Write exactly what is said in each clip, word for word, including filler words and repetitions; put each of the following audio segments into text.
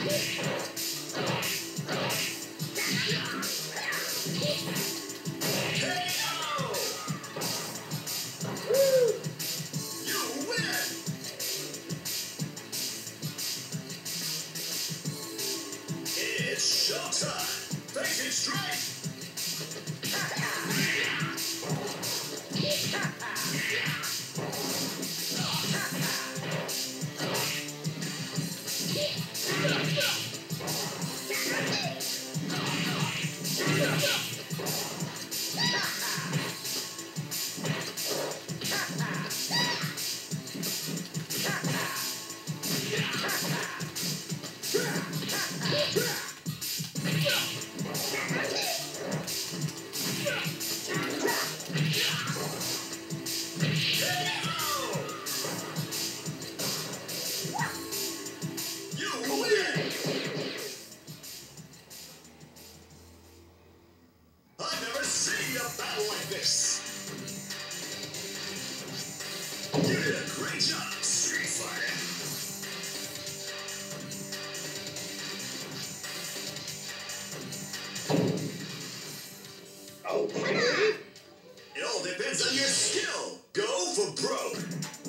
It's showtime! Face it straight! I've never seen a battle like this! You did a great job, Street Fighter! Okay! It all depends on your skill! Go for broke!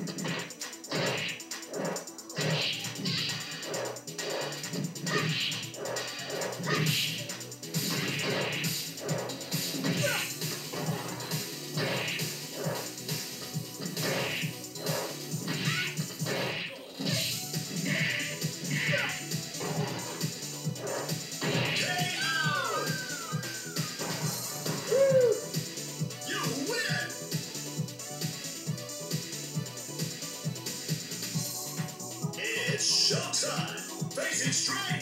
It's showtime! Face it straight!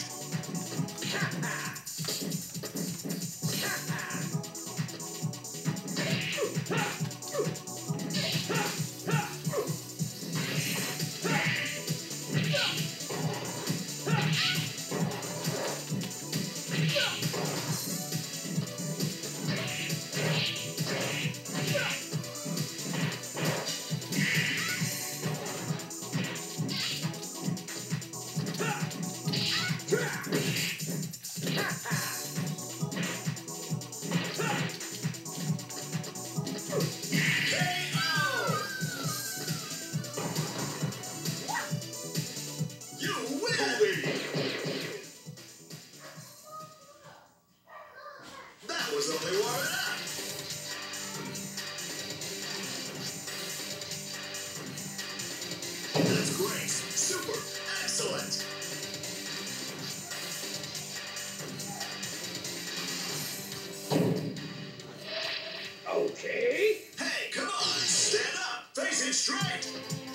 That was only warming up! That's great! Super! Excellent! Okay! Hey, come on! Stand up! Face it straight!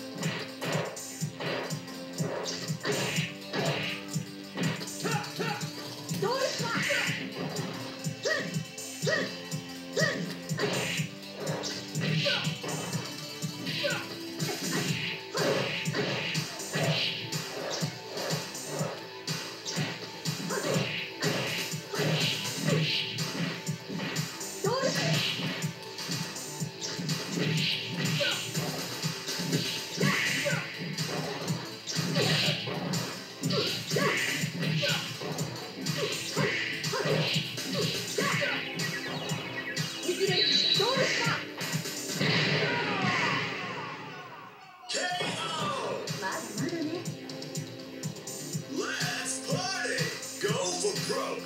Let's party! Go for broke!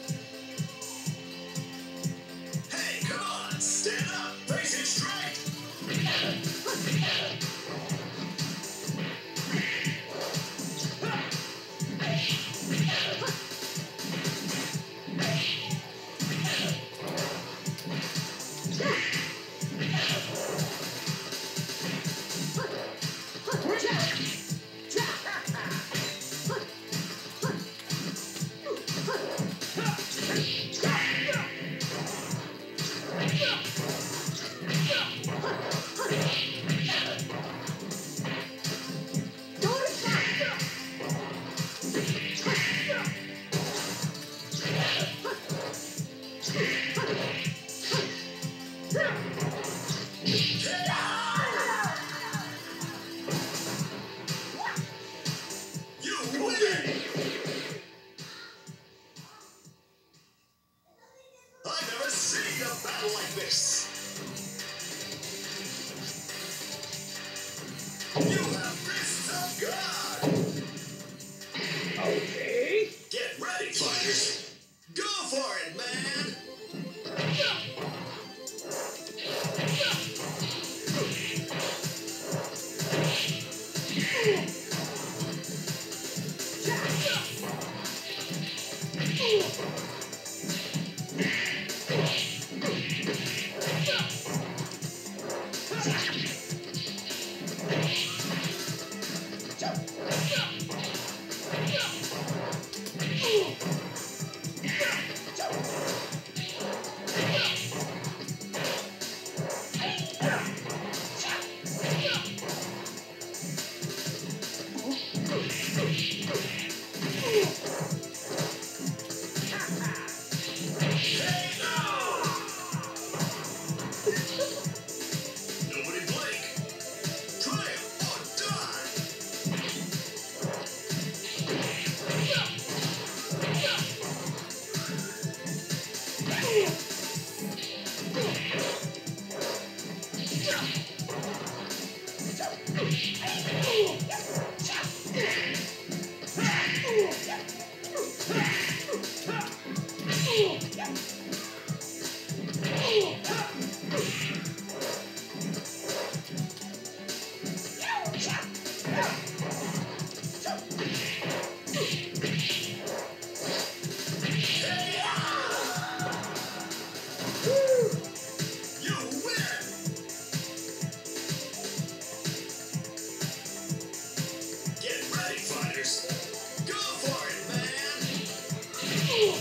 Stand up! Face it straight! You win! I've never seen a battle like this! You have fists of God! Okay. Get ready, fighters! Go for it, man! Nobody blink! Triumph or die! You win! Get ready, fighters! Go for it, man!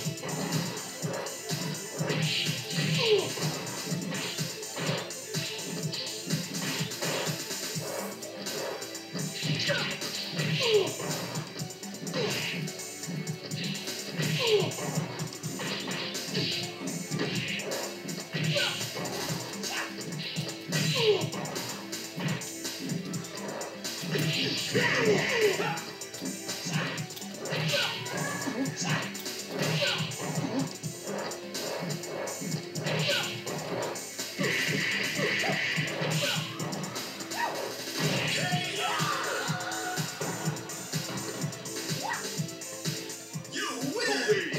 You win!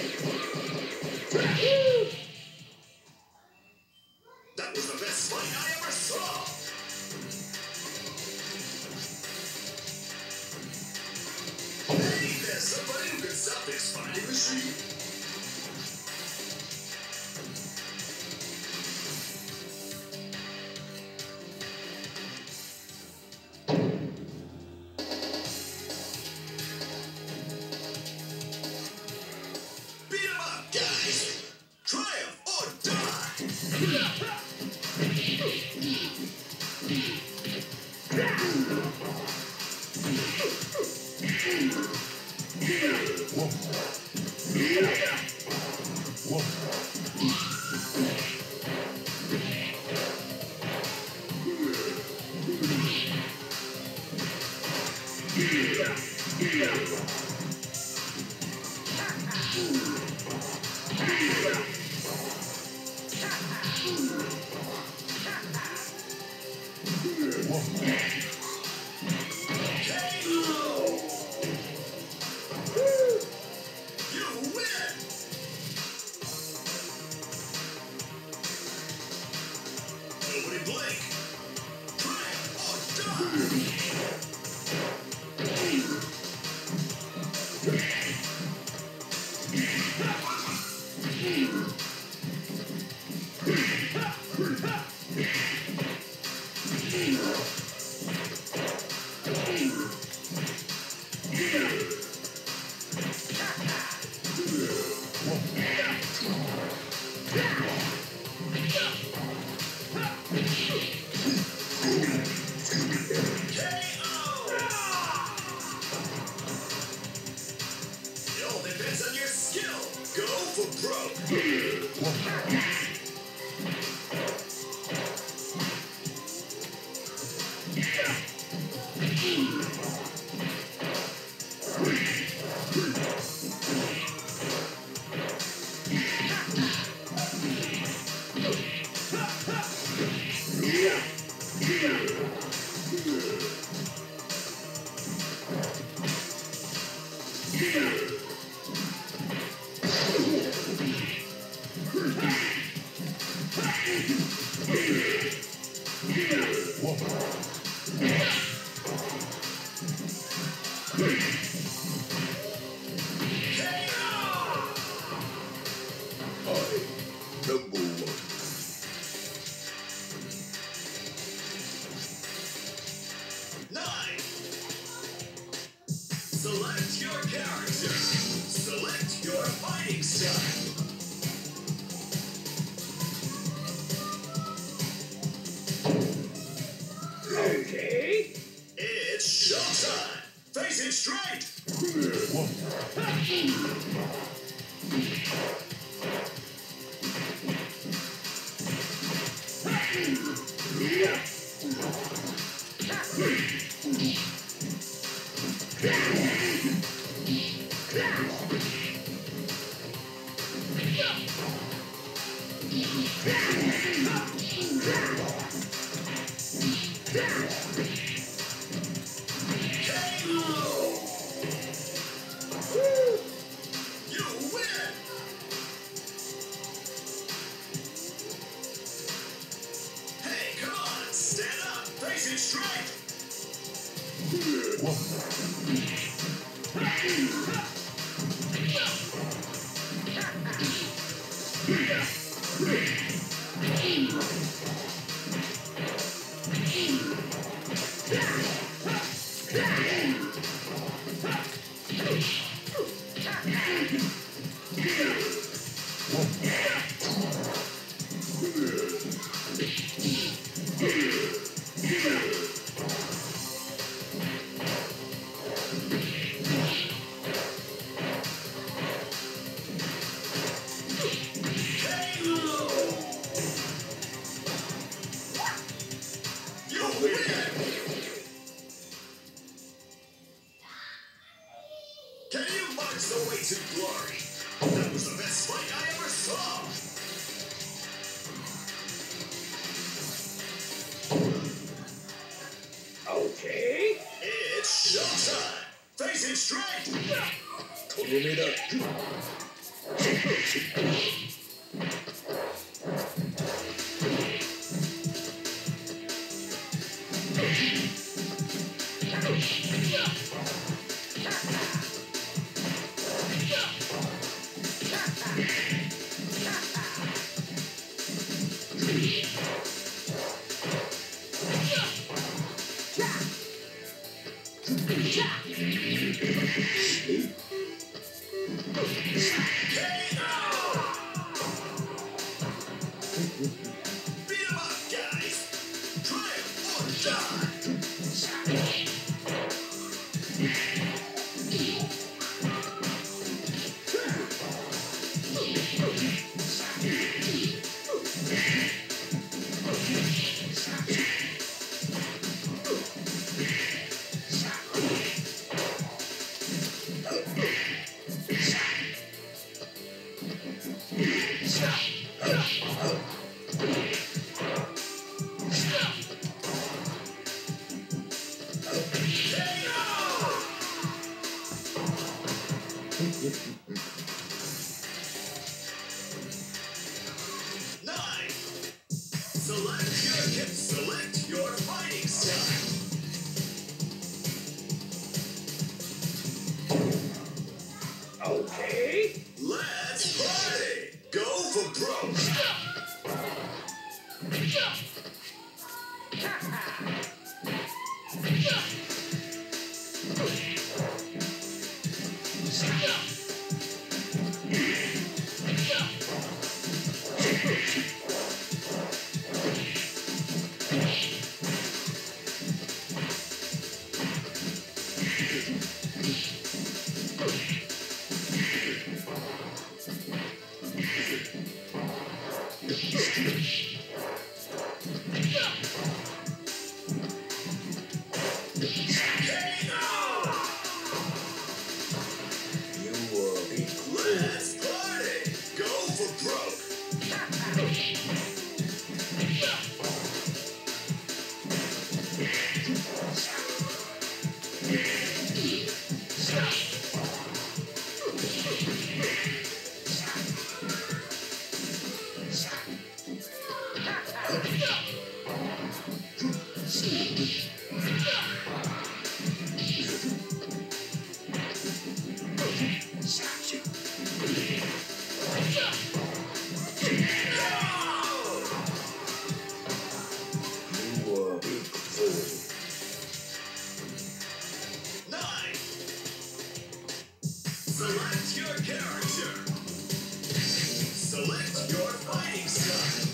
That was the best fight I ever saw! Hey, there's somebody who can stop this fighting machine! Beat 'em up, guys! Triumph or die! You win! Nobody blink! Triumph or die! It all depends on your skill. Go for broke. Select your character. Select your fighting style. Okay. It's showtime. Face it straight. Can you march the way to glory? That was the best fight I ever saw! Okay. It's showtime! Face it straight! Beat 'em up, guys! Triumph or die! Nine. Select your kit. Select your fighting style. Okay. Let's party. Go for broke. Let's party. Go for broke. Nine. Select your character. Select your fighting style.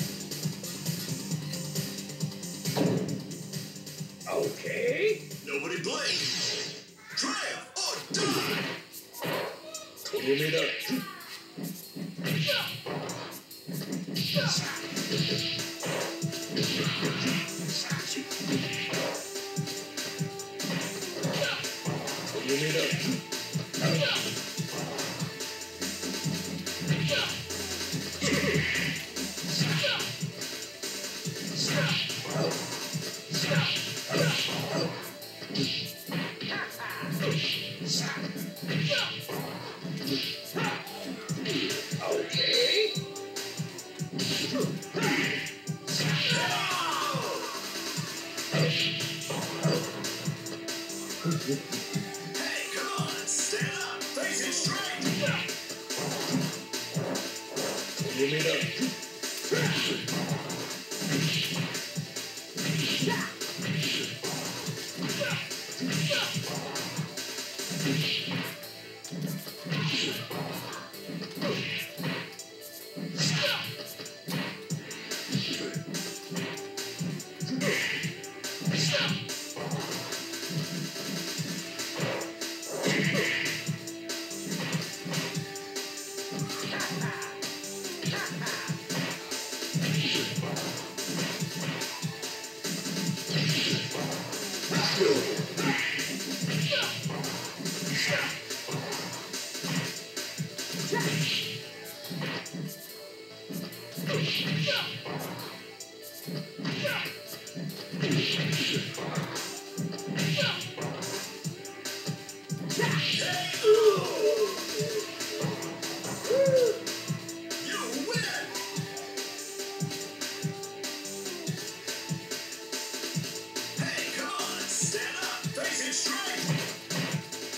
Okay. Nobody blink. Triumph or die. とどめだ。とどめだ。Okay. Hey, come on, stand up, face it straight. とどめだ。 You win. Hey, come on, stand up, face it straight.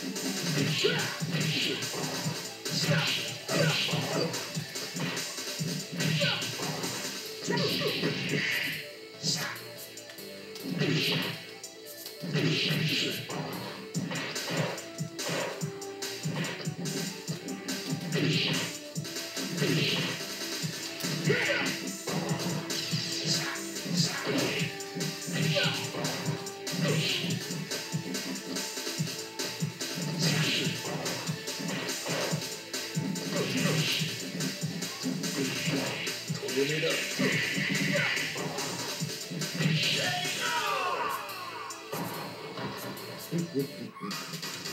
K O